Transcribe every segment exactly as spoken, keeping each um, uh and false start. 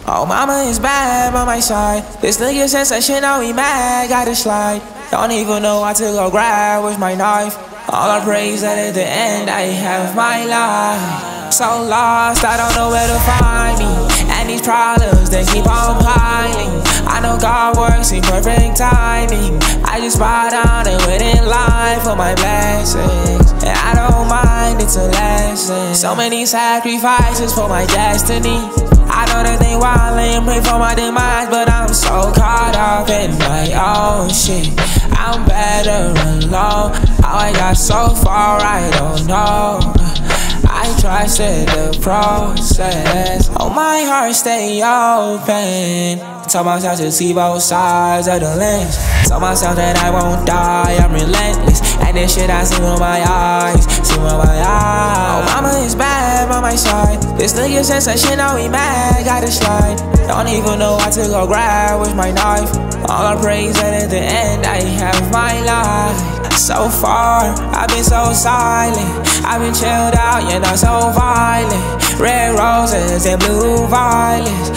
Oh, mama is bad by my side. This nigga sensational, he mad, gotta slide. Don't even know how to go grab with my knife. All I praise that at the end I have my life. So lost, I don't know where to find me. And these problems, they keep on piling. I know God works in perfect timing. I just bow down and wait in line for my blessings. And I don't mind, it's a lesson. So many sacrifices for my destiny. I know that they wildin', pray for my demise, but I'm so caught up in my own shit. I'm better alone. How I got so far, I don't know. I trusted the process. Oh, my heart stay open. Tell myself to see both sides of the lens. Tell myself that I won't die, I'm relentless. And this shit I see with my eyes, see with my eyes. Oh, mama is bad by my side. This nigga sensational, he mad, gotta slide. Don't even know how to go grab with my knife. All I praise that at the end I have my life. So far, I've been so silent. I've been chilled out, you're not so violent. Red roses and blue violets.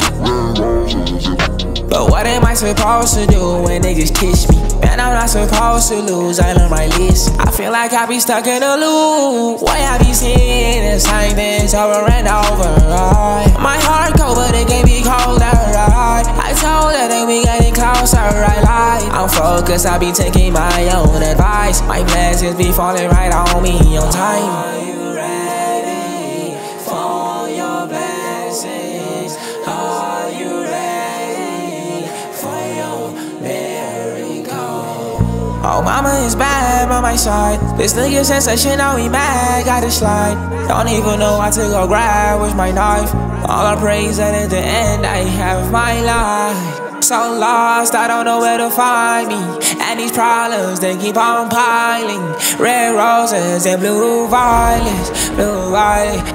But what am I supposed to do when niggas kiss me? Man, I'm not supposed to lose, I learned my list. I feel like I be stuck in a loop. Why I be seeing the same things over and over, right? My heart cold, but it can't be colder, right? I told her that we getting closer, right? Like, I'm focused, I be taking my own advice. My blessings be falling right on me on time. Are you ready for your blessings? Are you ready for your miracle? Oh, mama is bad by my side. This nigga sensational, he mad, gotta slide. Don't even know how to go grab with my knife. All I praise that at the end I have my life. So lost, I don't know where to find me. And these problems, they keep on piling. Red roses and blue violets, blue violets.